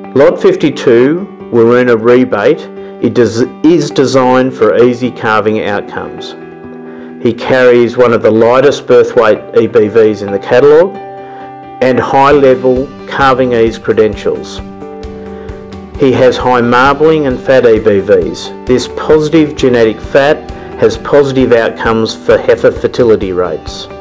Lot 52 Wirruna rebate is designed for easy calving outcomes. He carries one of the lightest birth weight EBVs in the catalogue and high-level calving ease credentials. He has high marbling and fat EBVs. This positive genetic fat has positive outcomes for heifer fertility rates.